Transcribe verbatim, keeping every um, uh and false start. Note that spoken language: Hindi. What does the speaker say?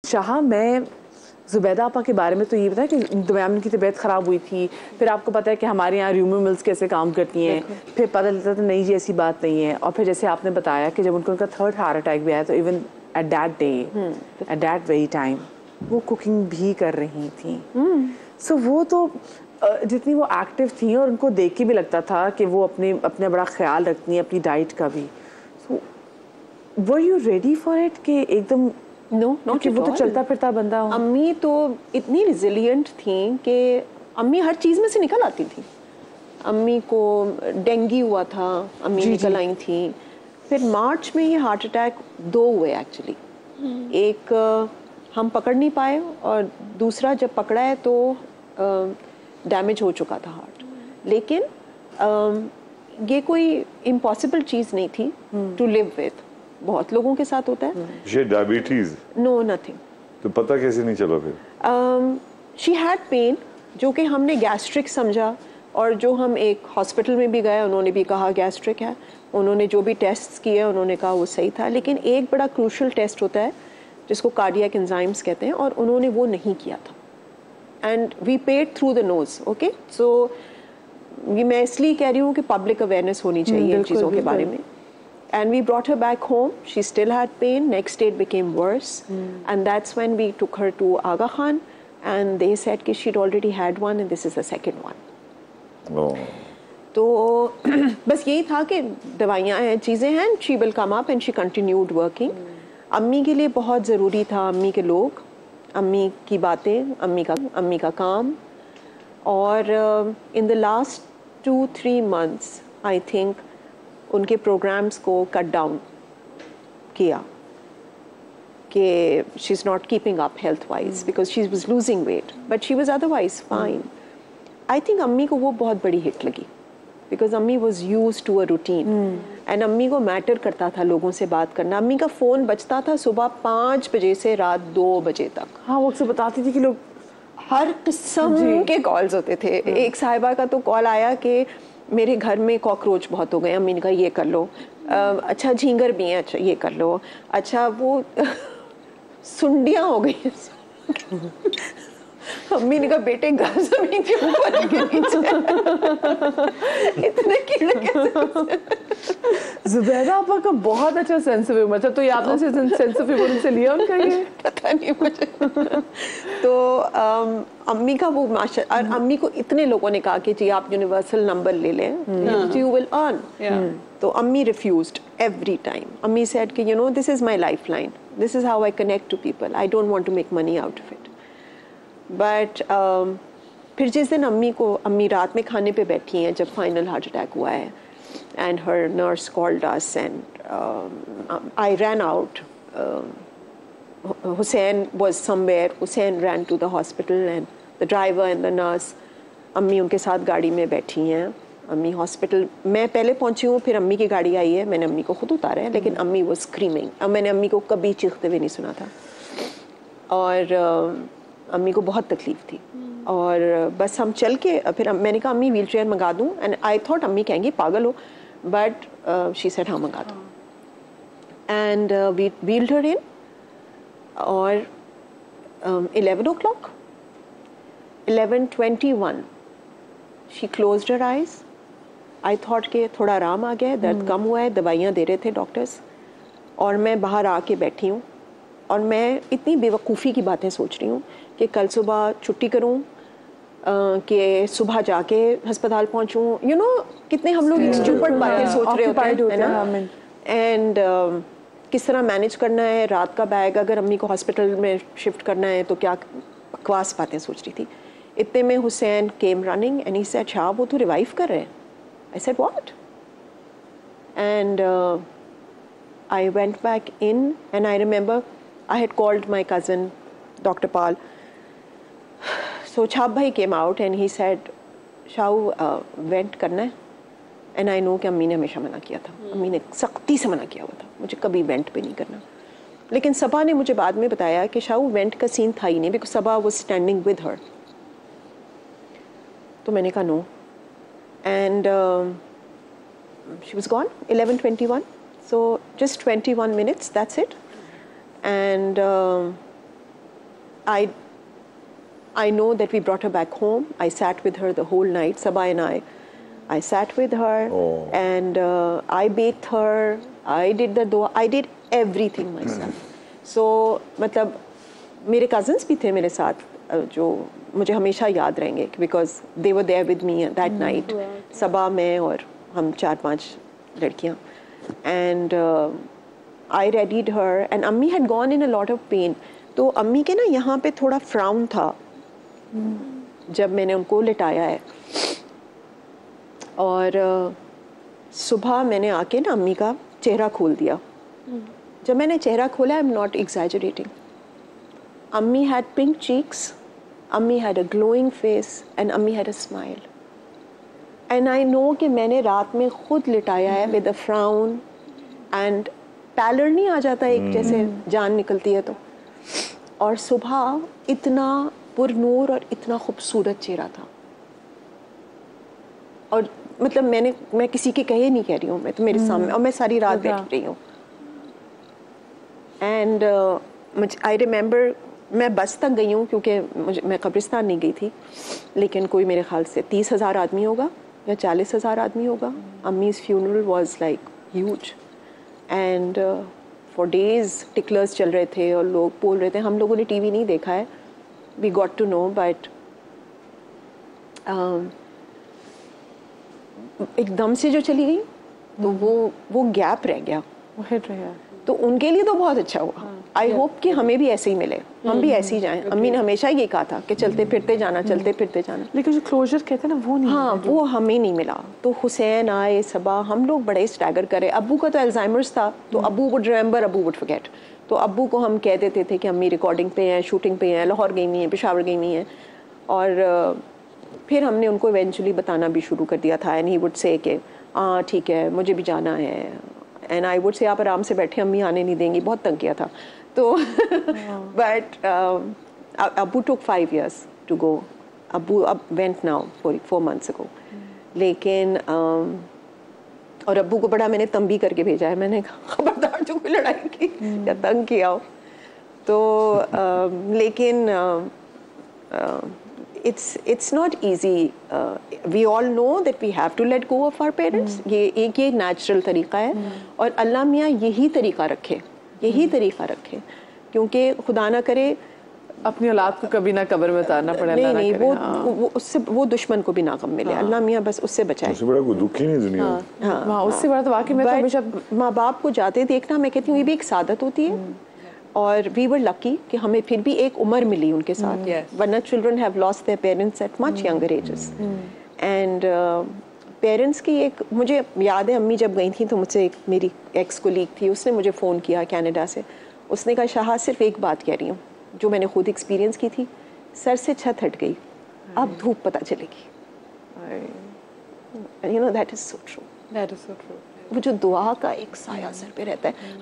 शाह, मैं ज़ुबैदा आपा के बारे में तो ये बताया कि मैम की तबीयत ख़राब हुई थी, फिर आपको पता है कि हमारे यहाँ र्यूमर मिल्स कैसे काम करती हैं, फिर पता चलता था नहीं जी ऐसी बात नहीं है, और फिर जैसे आपने बताया कि जब उनको उनका थर्ड हार्ट अटैक भी आया तो even at that day at that very time वो कुकिंग भी कर रही थी। सो so, वो तो जितनी वो एक्टिव थी और उनको देख के भी लगता था कि वो अपने अपना बड़ा ख्याल रखती हैं अपनी डाइट का भी। So were you ready for it कि एकदम नो नॉट कि वो तो चलता फिरता बंदा हो? अम्मी तो इतनी रिजिलियंट थी कि अम्मी हर चीज़ में से निकल आती थी। अम्मी को डेंगू हुआ था, अम्मी निकल आई थी। फिर मार्च में ये हार्ट अटैक दो हुए एक्चुअली। एक हम पकड़ नहीं पाए और दूसरा जब पकड़ा है तो डैमेज हो चुका था हार्ट। लेकिन आ, ये कोई इम्पॉसिबल चीज़ नहीं थी टू लिव विद। बहुत लोगों के साथ होता है। ये डायबिटीज? No nothing. तो पता कैसे नहीं चला फिर? शी हैड पेन जो कि हमने गैस्ट्रिक समझा, और जो हम एक हॉस्पिटल में भी गए उन्होंने भी कहा गैस्ट्रिक है। उन्होंने जो भी टेस्ट्स किए उन्होंने कहा वो सही था। लेकिन एक बड़ा क्रूशल टेस्ट होता है जिसको कार्डियक एंजाइम्स कहते हैं, और उन्होंने वो नहीं किया था। And we paid through the nose. Okay, so ये मैं इसलिए कह रही हूँ कि पब्लिक अवेयरनेस होनी चाहिए इन चीज़ों के बारे में। And we brought her back home. She still had pain. Next day it became worse. Mm. And that's when we took her to Aga Khan. And they said that she'd already had one and this is the second one. Oh. तो बस यही था कि दवाइयाँ हैं, चीज़ें हैं. She will come up and she continued working. Mm. अम्मी के लिए बहुत ज़रूरी था अम्मी के लोग, अम्मी की बातें, अम्मी का अम्मी का काम. और in the last two three months, I think उनके प्रोग्राम्स को कट डाउन किया कि she is not keeping up health wise because she was losing weight, but she was otherwise fine. I think अम्मी को वो बहुत बड़ी हिट लगी बिकॉज अम्मी was used to a routine and अम्मी को मैटर करता था लोगों से बात करना. अम्मी का फ़ोन बजता था सुबह पाँच बजे से रात दो बजे तक. हाँ, वो अक्सर बताती थी कि लोग हर किस्म के कॉल्स होते थे. एक साहिबा का तो कॉल आया कि मेरे घर में कॉकरोच बहुत हो गए. अम्मी ने कहा ये कर लो. आ, अच्छा झींगर भी हैं, अच्छा ये कर लो. अच्छा वो सुंडियाँ हो गई. अम्मी ने कहा बेटे घर जमीन के ऊपर के नीचे इतने कीड़े कैसे. ज़ुबैदा आपा का बहुत अच्छा सेंस ऑफ ह्यूमर था. तो ये आपने सेंस ऑफ ह्यूमर से लिया उनका? ये पता नहीं मुझे. तो um, अम्मी का वो माशा, और अम्मी को इतने लोगों ने कहा कि जी आप यूनिवर्सल नंबर ले लें, यू विल अर्न. तो अम्मी रिफ्यूज्ड एवरी टाइम. अम्मी सेड कि you know this is my life line, this is how I connect to people, I don't want to make money out of it. But फिर जिस दिन अम्मी को अम्मी रात में खाने पे बैठी हैं जब फाइनल हार्ट अटैक हुआ है, and her nurse called us and um, I ran out. Uh, Hussein was somewhere. Hussein ran to the hospital and the driver and the nurse. अम्मी उनके साथ गाड़ी में बैठी हैं. अम्मी हॉस्पिटल, मैं पहले पहुंची हूँ, फिर अम्मी की गाड़ी आई है, मैंने अम्मी को खुद उतारा है. लेकिन अम्मी was screaming. अब मैंने अम्मी को कभी चीखते हुए नहीं सुना था. और uh, अम्मी को बहुत तकलीफ थी. और बस हम चल के फिर मैंने कहा अम्मी व्हील चेयर मंगा दूँ. एंड आई थॉट अम्मी कहेंगी पागल हो, बट शी सेड हाँ मंगा दो. And we wheeled her in. और eleven o'clock eleven twenty one she closed her eyes. I thought के थोड़ा आराम आ गया है, दर्द कम हुआ है, दवाइयाँ दे रहे थे डॉक्टर्स. और मैं बाहर आके बैठी हूँ और मैं इतनी बेवकूफ़ी की बातें सोच रही हूँ कि कल सुबह छुट्टी करूँ, कि सुबह जाके अस्पताल पहुंचूं. यू नो कितने हम लोग स्टूपिड बातें सोच रहे होते हैं, है ना. एंड किस तरह मैनेज करना है रात का बैग, अगर अम्मी को हॉस्पिटल में शिफ्ट करना है तो क्या बकवास बातें सोच रही थी. इतने में Hussain came running and he said अच्छा वो तो रिवाइव कर रहे हैं. I said what. And I went back in and I remember I had called my cousin doctor Pal. So Chab bhai came out and he said, शाहू वेंट करना है. एंड आई नो कि अम्मी ने हमेशा मना किया था. अम्मी ने सख्ती से मना किया हुआ था मुझे कभी वेंट पे नहीं करना. लेकिन सबा ने मुझे बाद में बताया कि शाहू वेंट का सीन था ही नहीं, because Saba was standing with her. तो मैंने कहा no. And she was gone eleven twenty one. So just twenty one minutes, that's it. And I I know that we brought her back home. I sat with her the whole night, Sabah and I. I sat with her Oh. and uh, I bathed her. I did the dua. I did everything myself. So मतलब मेरे cousins भी थे मेरे साथ जो मुझे हमेशा याद रहेंगे because they were there with me that night. सबा मैं और हम चार पांच लड़कियाँ. And uh, I readied her and अम्मी had gone in a lot of pain. तो अम्मी के ना यहाँ पे थोड़ा frown था जब मैंने उनको लिटाया है. और uh, सुबह मैंने आके ना अम्मी का चेहरा खोल दिया. जब मैंने चेहरा खोला, आई एम नॉट एग्जैजरेटिंग, अम्मी हैड पिंक चीक्स, अम्मी had a glowing face and अम्मी had a smile. And I know कि मैंने रात में खुद लिटाया है with a frown and pallor नहीं आ जाता एक जैसे जान निकलती है तो. और सुबह इतना पुरनूर और इतना खूबसूरत चेहरा था. और मतलब मैंने मैं किसी के कहे नहीं कह रही हूँ, मैं तो मेरे सामने, और मैं सारी रात बैठी रही हूँ. एंड आई रिमेंबर मैं बस तक गई हूँ क्योंकि मुझे मैं कब्रिस्तान नहीं गई थी, लेकिन कोई मेरे ख्याल से तीस हज़ार आदमी होगा या चालीस हज़ार आदमी होगा. अम्मीज़ funeral was like huge and for days टिकलर्स चल रहे थे और लोग बोल रहे थे. हम लोगों ने टीवी नहीं देखा है, we got to know, but एकदम से जो चली गई तो वो वो गैप रह गया. वो हिट रहा. तो उनके लिए तो बहुत अच्छा हुआ. आई होप कि हमें भी ऐसे ही मिले, हम भी ऐसे ही जाएं. अम्मी ने हमेशा ये कहा था कि चलते फिरते जाना, चलते फिरते जाना. लेकिन जो क्लोजर कहते हैं ना वो नहीं. हाँ, वो हमें नहीं मिला. तो हुसैन आए, सबा, हम लोग बड़े स्टैगर करे. अब्बू का तो अल्जाइमर्स था, तो अब्बू वुड रिमेंबर, अब्बू वुड फॉरगेट. तो अब्बू को हम कह देते थे कि अम्मी रिकॉर्डिंग पे हैं, शूटिंग पे हैं, लाहौर गई हुई हैं, पेशावर गई हुई हैं. और फिर हमने उनको इवेंचुअली बताना भी शुरू कर दिया था. एंड ही वुड से कि हाँ ठीक है, मुझे भी जाना है. एंड आई वुड से आप आराम से बैठे, अम्मी आने नहीं देंगी. बहुत तंग किया था. तो बट अब्बू took five years to go. अब्बू अब went now for four months ago. लेकिन uh, और अब्बू को बड़ा मैंने तंबी करके भेजा है. मैंने खबरदार जो कोई लड़ाई की या तंग किया हो तो. uh, लेकिन uh, uh, it's it's not easy. uh, we all know that we have to let go of our parents. hmm. ये एक ये नेचुरल तरीका है. hmm. और अल्लाह मियाँ यही तरीका रखे, यही hmm. तरीका रखे, क्योंकि खुदा ना करे अपनी औलाद को कभी ना कब्र में उतारना पड़े. नहीं नहीं वो, हाँ. वो उससे वो दुश्मन को भी ना गम मिले. हाँ. अल्लाह मियाँ बस उससे बचाए. उससे बड़ा कोई दुख ही नहीं दुनिया में. हाँ, हाँ, उससे बड़ा तो वाकई में तो हमेशा माँ बाप को जाते देखना, मैं कहती हूँ ये भी एक सादत होती है. hmm. और वी वर लकी कि हमें फिर भी एक उम्र मिली उनके साथ. mm, yes. वरना children have lost their parents at much younger ages. And parents की एक, मुझे याद है अम्मी जब गई थी तो मुझसे एक मेरी एक्स कोलीग थी, उसने मुझे फ़ोन किया कनाडा से. उसने कहा शाह सिर्फ एक बात कह रही हूँ जो मैंने खुद एक्सपीरियंस की थी, सर से छत हट गई, अब धूप पता चलेगी. You know that is so true. That is so true. वो जो दुआ का एक साया सर पे रहता है.